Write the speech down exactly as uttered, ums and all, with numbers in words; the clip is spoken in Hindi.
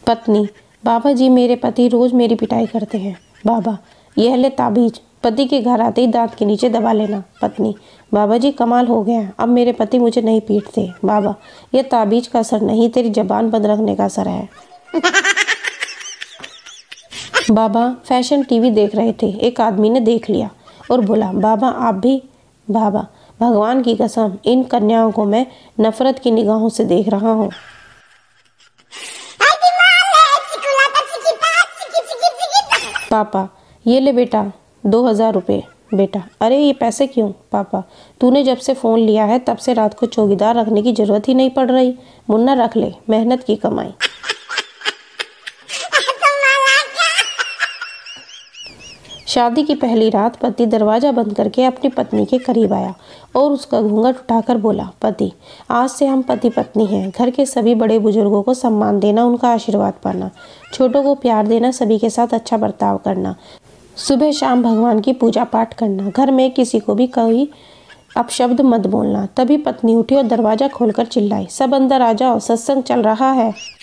पत्नी, बाबा जी मेरे पति रोज मेरी पिटाई करते हैं। बाबा, यह ले ताबीज, पति के घर आते ही दांत के नीचे दबा लेना। पत्नी, बाबा जी कमाल हो गया, अब मेरे पति मुझे नहीं पीटते। बाबा, यह ताबीज का असर नहीं, तेरी जबान बंद रखने का असर है। बाबा फैशन टीवी देख रहे थे, एक आदमी ने देख लिया और बोला, बाबा आप भी? बाबा, भगवान की कसम, इन कन्याओं को मैं नफरत की निगाहों से देख रहा हूँ। पापा, ये ले बेटा दो हजार रुपये। बेटा, अरे ये पैसे क्यों? पापा, तूने जब से फ़ोन लिया है तब से रात को चौकीदार रखने की ज़रूरत ही नहीं पड़ रही। मुन्ना रख ले, मेहनत की कमाई। शादी की पहली रात पति दरवाज़ा बंद करके अपनी पत्नी के करीब आया और उसका घूंघट उठाकर बोला, पति, आज से हम पति पत्नी हैं। घर के सभी बड़े बुजुर्गों को सम्मान देना, उनका आशीर्वाद पाना, छोटों को प्यार देना, सभी के साथ अच्छा बर्ताव करना, सुबह शाम भगवान की पूजा पाठ करना, घर में किसी को भी कोई अपशब्द मत बोलना। तभी पत्नी उठी और दरवाज़ा खोलकर चिल्लाई, सब अंदर आ जाओ, सत्संग चल रहा है।